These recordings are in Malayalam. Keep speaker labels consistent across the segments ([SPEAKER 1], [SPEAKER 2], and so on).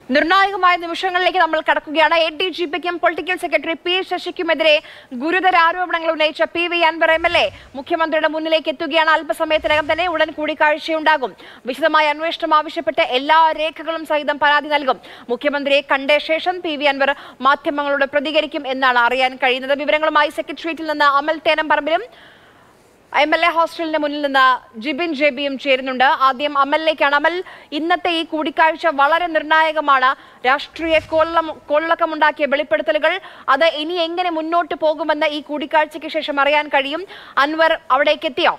[SPEAKER 1] നിർണായകമായ നിമിഷങ്ങളിലേക്ക് നമ്മൾ കടക്കുകയാണ്. ADGPക്കും പൊളിറ്റിക്കൽ സെക്രട്ടറി P ശശിക്കുമെതിരെ ഗുരുതര ആരോപണങ്ങൾ ഉന്നയിച്ച PV അൻവർ MLA മുഖ്യമന്ത്രിയുടെ മുന്നിലേക്ക് എത്തുകയാണ്. അല്പസമയത്തിനകം തന്നെ ഉടൻ കൂടിക്കാഴ്ചയുണ്ടാകും. വിശദമായ അന്വേഷണം ആവശ്യപ്പെട്ട് എല്ലാ രേഖകളും സഹിതം പരാതി നൽകും. മുഖ്യമന്ത്രിയെ കണ്ട ശേഷം PV അൻവർ മാധ്യമങ്ങളോട് പ്രതികരിക്കും എന്നാണ് അറിയാൻ കഴിയുന്നത്. വിവരങ്ങളുമായി സെക്രട്ടേറിയറ്റിൽ നിന്ന് അമൽ തേനംപറമ്പിലും MLA ഹോസ്റ്റലിന് മുന്നിൽ നിന്ന് ജിബിൻ ജെബിയും ചേരുന്നുണ്ട്. ആദ്യം അമലിലേക്കാണ്. അമൽ, ഇന്നത്തെ ഈ കൂടിക്കാഴ്ച വളരെ നിർണായകമാണ്. രാഷ്ട്രീയ കോളിളക്കമുണ്ടാക്കിയ വെളിപ്പെടുത്തലുകൾ അത് ഇനി എങ്ങനെ മുന്നോട്ട് പോകുമെന്ന് ഈ കൂടിക്കാഴ്ചയ്ക്ക് ശേഷം അറിയാൻ കഴിയും. അൻവർ അവിടേക്ക് എത്തിയോ?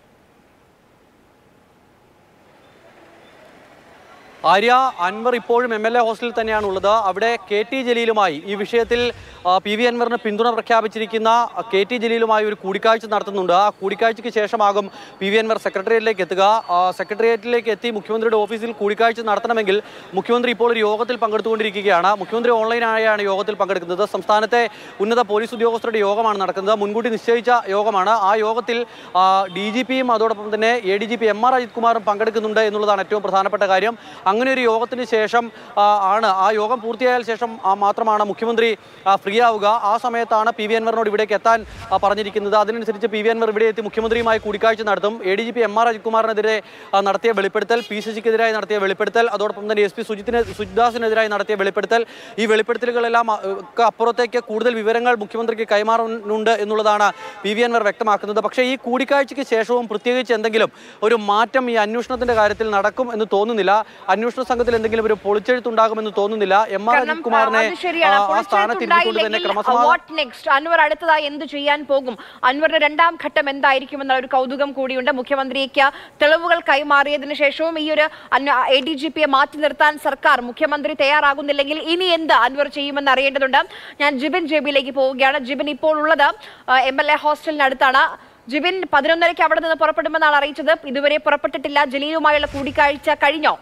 [SPEAKER 2] ആര്യ, അൻവർ ഇപ്പോഴും MLA ഹോസ്റ്റലിൽ തന്നെയാണുള്ളത്. അവിടെ KT ജലീലുമായി ഈ വിഷയത്തിൽ PV അൻവറിന് പിന്തുണ പ്രഖ്യാപിച്ചിരിക്കുന്ന KT ജലീലുമായി ഒരു കൂടിക്കാഴ്ച നടത്തുന്നുണ്ട്. ആ കൂടിക്കാഴ്ചയ്ക്ക് ശേഷമാകും PV അൻവർ സെക്രട്ടേറിയറ്റിലേക്ക് എത്തുക. സെക്രട്ടേറിയറ്റിലേക്ക് എത്തി മുഖ്യമന്ത്രിയുടെ ഓഫീസിൽ കൂടിക്കാഴ്ച നടത്തണമെങ്കിൽ മുഖ്യമന്ത്രി ഇപ്പോൾ ഒരു യോഗത്തിൽ പങ്കെടുത്തുകൊണ്ടിരിക്കുകയാണ്. മുഖ്യമന്ത്രി ഓൺലൈനായാണ് യോഗത്തിൽ പങ്കെടുക്കുന്നത്. സംസ്ഥാനത്തെ ഉന്നത പോലീസ് ഉദ്യോഗസ്ഥരുടെ യോഗമാണ് നടക്കുന്നത്. മുൻകൂട്ടി നിശ്ചയിച്ച യോഗമാണ്. ആ യോഗത്തിൽ DGPയും അതോടൊപ്പം തന്നെ ADGP MR അജിത് കുമാറും പങ്കെടുക്കുന്നുണ്ട് എന്നുള്ളതാണ് ഏറ്റവും പ്രധാനപ്പെട്ട കാര്യം. അങ്ങനെ ഒരു യോഗത്തിന് ശേഷം ആണ്, ആ യോഗം പൂർത്തിയായ ശേഷം മാത്രമാണ് മുഖ്യമന്ത്രി ഫ്രീ ആവുക. ആ സമയത്താണ് PV അൻവറിനോട് ഇവിടേക്ക് എത്താൻ പറഞ്ഞിരിക്കുന്നത്. അതിനനുസരിച്ച് PV അൻവർ ഇവിടെ എത്തി മുഖ്യമന്ത്രിയുമായി കൂടിക്കാഴ്ച നടത്തും. ADGP MR അജിത് കുമാറിനെതിരെ നടത്തിയ വെളിപ്പെടുത്തൽ, P ശശിക്കെതിരായി നടത്തിയ വെളിപ്പെടുത്തൽ, അതോടൊപ്പം തന്നെ SP സുജിദാസിനെതിരായി നടത്തിയ വെളിപ്പെടുത്തൽ, ഈ വെളിപ്പെടുത്തലുകളെല്ലാം അപ്പുറത്തേക്ക് കൂടുതൽ വിവരങ്ങൾ മുഖ്യമന്ത്രിക്ക് കൈമാറുന്നുണ്ട് എന്നുള്ളതാണ് PV അൻവർ വ്യക്തമാക്കുന്നത്. പക്ഷേ ഈ കൂടിക്കാഴ്ചയ്ക്ക് ശേഷവും പ്രത്യേകിച്ച് എന്തെങ്കിലും ഒരു മാറ്റം ഈ അന്വേഷണത്തിന്റെ കാര്യത്തിൽ നടക്കും എന്ന് തോന്നുന്നില്ല. അന്വേഷണ സംഘത്തിൽ എന്തെങ്കിലും ഒരു പൊളിച്ചെഴുത്തുണ്ടാകുമെന്ന് തോന്നുന്നില്ല. MR അജിത് കുമാറിനെ ആ സ്ഥാനത്തിരുത്തിക്കൊണ്ട് തന്നെ
[SPEAKER 1] അൻവർ അടുത്തതായി എന്ത് ചെയ്യാൻ പോകും? അൻവറിന്റെ രണ്ടാം ഘട്ടം എന്തായിരിക്കും എന്നുള്ള ഒരു കൗതുകം കൂടിയുണ്ട്. മുഖ്യമന്ത്രിക്ക് തെളിവുകൾ കൈമാറിയതിനു ശേഷവും ഈ ഒരു ADGPയെ മാറ്റി നിർത്താൻ സർക്കാർ, മുഖ്യമന്ത്രി തയ്യാറാകുന്നില്ലെങ്കിൽ ഇനി എന്ത് അൻവർ ചെയ്യുമെന്ന് അറിയേണ്ടതുണ്ട്. ഞാൻ ജിബിൻ ജെബിയിലേക്ക് പോവുകയാണ്. ജിബിൻ ഇപ്പോൾ ഉള്ളത് MLA ഹോസ്റ്റലിനടുത്താണ്. ജിബിൻ, 11:30 അവിടെ നിന്ന് പുറപ്പെടുമെന്നാണ് അറിയിച്ചത്. ഇതുവരെ പുറപ്പെട്ടിട്ടില്ല. ജലീലുമായുള്ള കൂടിക്കാഴ്ച കഴിഞ്ഞോ?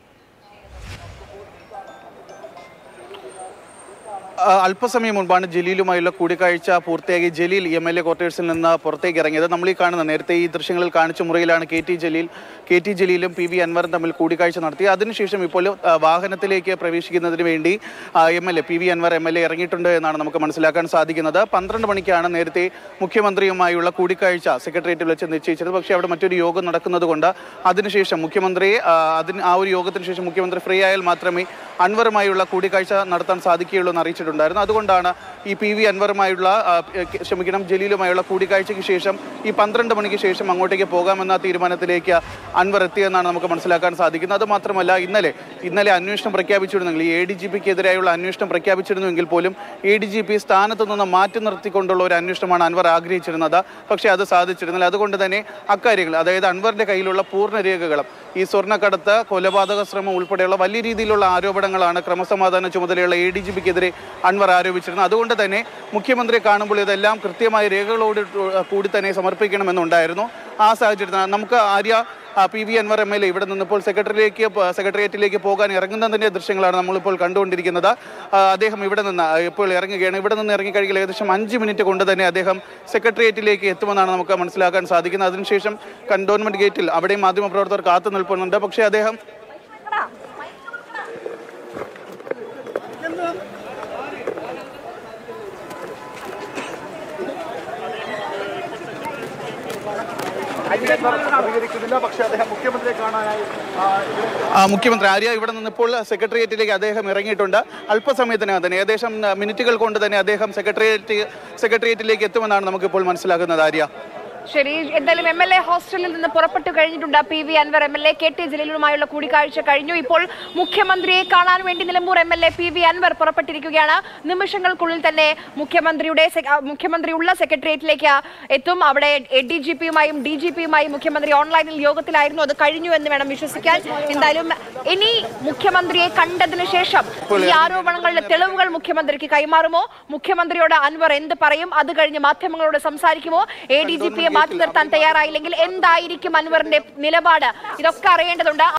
[SPEAKER 3] അല്പസമയം മുൻപാണ് ജലീലുമായുള്ള കൂടിക്കാഴ്ച പൂർത്തിയാക്കി ജലീൽ MLA ക്വാർട്ടേഴ്സിൽ നിന്ന് പുറത്തേക്ക് ഇറങ്ങിയത്. നമ്മൾ ഈ കാണുന്ന നേരത്തെ ഈ ദൃശ്യങ്ങളിൽ കാണിച്ച മുറിയിലാണ് KT ജലീലും PV അൻവറും തമ്മിൽ കൂടിക്കാഴ്ച നടത്തി. അതിനുശേഷം ഇപ്പോൾ വാഹനത്തിലേക്ക് പ്രവേശിക്കുന്നതിന് വേണ്ടി PV അൻവർ MLA ഇറങ്ങിയിട്ടുണ്ട് എന്നാണ് നമുക്ക് മനസ്സിലാക്കാൻ സാധിക്കുന്നത്. 12 മണിക്കാണ് നേരത്തെ മുഖ്യമന്ത്രിയുമായുള്ള കൂടിക്കാഴ്ച സെക്രട്ടേറിയറ്റിൽ വെച്ച് നിശ്ചയിച്ചത്. പക്ഷേ അവിടെ മറ്റൊരു യോഗം നടക്കുന്നത് കൊണ്ട് അതിനുശേഷം ആ ഒരു യോഗത്തിന് ശേഷം മുഖ്യമന്ത്രി ഫ്രീ ആയാൽ മാത്രമേ അൻവറുമായുള്ള കൂടിക്കാഴ്ച നടത്താൻ സാധിക്കുകയുള്ളൂ എന്ന് അറിയിച്ചിട്ടുണ്ടായിരുന്നു. അതുകൊണ്ടാണ് ഈ PV അൻവറുമായുള്ള ജലീലുമായുള്ള കൂടിക്കാഴ്ചയ്ക്ക് ശേഷം ഈ 12 മണിക്ക് ശേഷം അങ്ങോട്ടേക്ക് പോകാമെന്ന തീരുമാനത്തിലേക്ക് അൻവർ എത്തിയെന്നാണ് നമുക്ക് മനസ്സിലാക്കാൻ സാധിക്കുന്നത്. അതുമാത്രമല്ല, ഇന്നലെ അന്വേഷണം പ്രഖ്യാപിച്ചിരുന്നെങ്കിൽ, ഈ ADGPക്കെതിരായുള്ള അന്വേഷണം പ്രഖ്യാപിച്ചിരുന്നുവെങ്കിൽ പോലും ADGP സ്ഥാനത്ത് നിന്ന് മാറ്റി നിർത്തിക്കൊണ്ടുള്ള ഒരു അന്വേഷണമാണ് അൻവർ ആഗ്രഹിച്ചിരുന്നത്. പക്ഷേ അത് സാധിച്ചിരുന്നില്ല. അതുകൊണ്ട് തന്നെ അക്കാര്യങ്ങൾ, അതായത് അൻവറിന്റെ കയ്യിലുള്ള പൂർണ്ണ രേഖകളും ഈ സ്വർണ്ണക്കടത്ത്, കൊലപാതക ശ്രമം ഉൾപ്പെടെയുള്ള വലിയ രീതിയിലുള്ള ആരോപണങ്ങളാണ് ക്രമസമാധാന ചുമതലയുള്ള ADGPക്കെതിരെ അൻവർ ആരോപിച്ചിരുന്നത്. അതുകൊണ്ട് തന്നെ മുഖ്യമന്ത്രിയെ കാണുമ്പോൾ ഇതെല്ലാം കൃത്യമായ രേഖകളോട് കൂടി തന്നെ സമർപ്പിക്കണമെന്നുണ്ടായിരുന്നു. ആ സാഹചര്യത്തിൽ നമുക്ക് PV അൻവർ MLA ഇവിടെ നിന്നിപ്പോൾ സെക്രട്ടേറിയറ്റിലേക്ക് പോകാൻ ഇറങ്ങുന്നതിൻ്റെ ദൃശ്യങ്ങളാണ് നമ്മളിപ്പോൾ കണ്ടുകൊണ്ടിരിക്കുന്നത്. അദ്ദേഹം ഇവിടെ നിന്ന് ഇപ്പോൾ ഇറങ്ങുകയാണ്. ഇവിടെ നിന്ന് ഇറങ്ങിക്കഴിഞ്ഞാൽ ഏകദേശം 5 മിനിറ്റ് കൊണ്ട് തന്നെ അദ്ദേഹം സെക്രട്ടേറിയറ്റിലേക്ക് എത്തുമെന്നാണ് നമുക്ക് മനസ്സിലാക്കാൻ സാധിക്കുന്നത്. അതിനുശേഷം കന്റോൺമെന്റ് ഗേറ്റിൽ അവിടെയും മാധ്യമപ്രവർത്തകർ കാത്തു നിൽക്കുന്നുണ്ട്. പക്ഷേ അദ്ദേഹം മുഖ്യമന്ത്രി ഇവിടെ നിന്നിപ്പോൾ സെക്രട്ടേറിയറ്റിലേക്ക് അദ്ദേഹം ഇറങ്ങിയിട്ടുണ്ട്. അല്പസമയത്തിനകം തന്നെ, ഏകദേശം മിനിറ്റുകൾ കൊണ്ട് തന്നെ അദ്ദേഹം സെക്രട്ടേറിയറ്റിലേക്ക് എത്തുമെന്നാണ് നമുക്കിപ്പോൾ മനസ്സിലാക്കുന്നത്.
[SPEAKER 1] ശരി, എന്തായാലും MLA ഹോസ്റ്റലിൽ നിന്ന് പുറപ്പെട്ടു കഴിഞ്ഞിട്ടുണ്ട് PV അൻവർ MLA. KT ജലീലുമായുള്ള കൂടിക്കാഴ്ച കഴിഞ്ഞു. ഇപ്പോൾ മുഖ്യമന്ത്രിയെ കാണാൻ വേണ്ടി നിലമ്പൂർ MLA PV അൻവർ പുറപ്പെട്ടിരിക്കുകയാണ്. നിമിഷങ്ങൾക്കുള്ളിൽ തന്നെ മുഖ്യമന്ത്രിയുള്ള സെക്രട്ടേറിയറ്റിലേക്ക് എത്തും. അവിടെ ADGPയുമായും DGPയുമായും മുഖ്യമന്ത്രി ഓൺലൈനിൽ യോഗത്തിലായിരുന്നു. അത് കഴിഞ്ഞു എന്ന് വേണം വിശ്വസിക്കാൻ. എന്തായാലും ഇനി മുഖ്യമന്ത്രിയെ കണ്ടതിന് ശേഷം ഈ ആരോപണങ്ങളുടെ തെളിവുകൾ മുഖ്യമന്ത്രിക്ക് കൈമാറുമോ? മുഖ്യമന്ത്രിയോട് അൻവർ എന്ത് പറയും? അത് കഴിഞ്ഞ് മാധ്യമങ്ങളോട് സംസാരിക്കുമോ? ADGPയെ മാറ്റി നിർത്താൻ തയ്യാറായില്ലെങ്കിൽ എന്തായിരിക്കും അൻവറിന്റെ നിലപാട്? ഇതൊക്കെ അറിയേണ്ടതുണ്ട്.